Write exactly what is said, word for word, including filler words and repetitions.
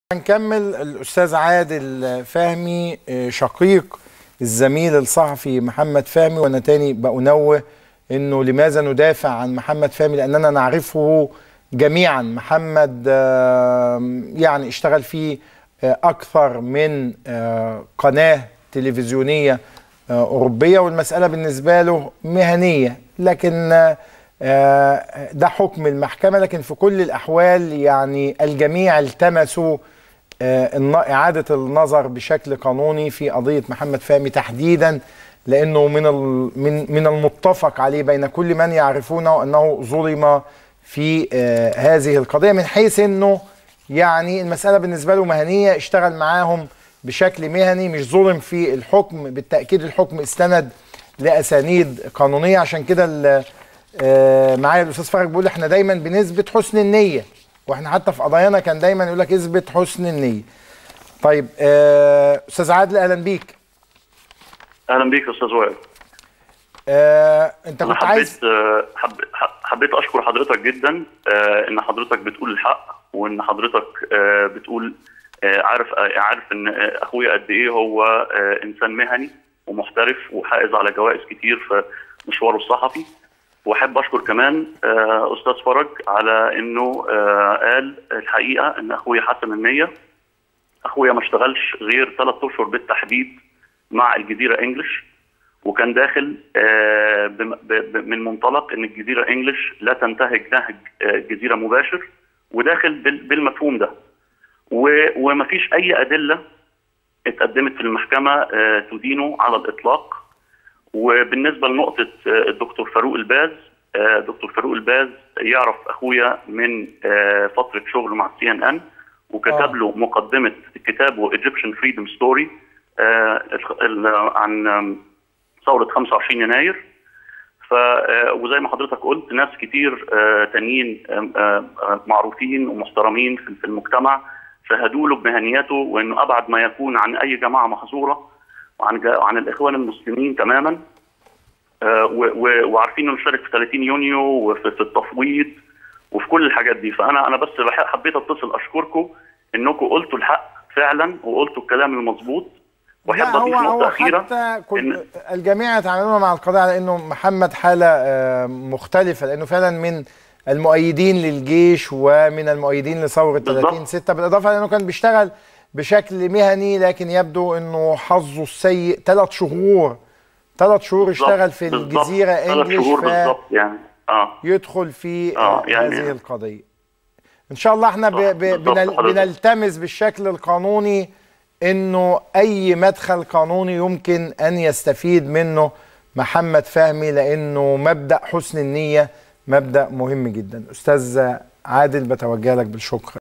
هنكمل. الأستاذ عادل فهمي شقيق الزميل الصحفي محمد فهمي، وأنا تاني بأنوه إنه لماذا ندافع عن محمد فهمي، لأننا نعرفه جميعا. محمد يعني اشتغل في أكثر من قناة تلفزيونية أوروبية، والمسألة بالنسبة له مهنية، لكن ده حكم المحكمة. لكن في كل الأحوال يعني الجميع التمسوا إعادة النظر بشكل قانوني في قضية محمد فهمي تحديدا، لأنه من من من المتفق عليه بين كل من يعرفونه أنه ظلم في هذه القضية، من حيث أنه يعني المسألة بالنسبة له مهنية، اشتغل معاهم بشكل مهني، مش ظلم في الحكم. بالتأكيد الحكم استند لأسانيد قانونية. عشان كده معايا الأستاذ فرج بيقول احنا دايما بنثبت حسن النية، واحنا حتى في قضايانا كان دايما يقول لك اثبت حسن النية. طيب آه استاذ عادل، اهلا بيك. اهلا بيك يا استاذ وائل. آه انت كنت حبيت عايز آه حب حبيت اشكر حضرتك جدا، آه ان حضرتك بتقول الحق، وان حضرتك آه بتقول آه عارف آه عارف ان اخويا قد ايه هو آه انسان مهني ومحترف وحائز على جوائز كتير في مشواره الصحفي. واحب اشكر كمان آه استاذ فرج على انه آه قال الحقيقه ان اخويا حسن النيه. اخويا ما اشتغلش غير ثلاث اشهر بالتحديد مع الجزيره انجلش، وكان داخل آه من منطلق ان الجزيره انجلش لا تنتهج نهج الجزيره مباشر، وداخل بالمفهوم ده، ومفيش اي ادله اتقدمت في المحكمه آه تدينه على الاطلاق. وبالنسبه لنقطه الدكتور فاروق الباز، دكتور فاروق الباز يعرف اخويا من فتره شغله مع السي ان ان، وكتب له مقدمه كتابه ايجيبشن فريدم ستوري عن ثوره خمسة وعشرين يناير. ف وزي ما حضرتك قلت ناس كتير تانيين معروفين ومحترمين في المجتمع شهدوا له بمهنياته، وانه ابعد ما يكون عن اي جماعه محظوره وعن عن الاخوان المسلمين تماما. آه وعارفين انه شارك في ثلاثين يونيو وفي التفويض وفي كل الحاجات دي. فانا انا بس حبيت اتصل اشكركم انكم قلتوا الحق فعلا وقلتوا الكلام المظبوط. واحب اضيف نقطه اخيره، حتى إن الجميع يتعاملون مع القضيه على انه محمد حاله آه مختلفه، لانه فعلا من المؤيدين للجيش ومن المؤيدين لثوره ثلاثين ستة، بالاضافه لانه كان بيشتغل بشكل مهني، لكن يبدو انه حظه السيء ثلاث شهور ثلاث شهور اشتغل في الجزيره انجلش، ف يعني اه يدخل في آه يعني هذه القضيه. ان شاء الله احنا ب ب بنل بنلتمس بالشكل القانوني انه اي مدخل قانوني يمكن ان يستفيد منه محمد فهمي، لانه مبدأ حسن النية مبدأ مهم جدا. استاذ عادل، بتوجه لك بالشكر.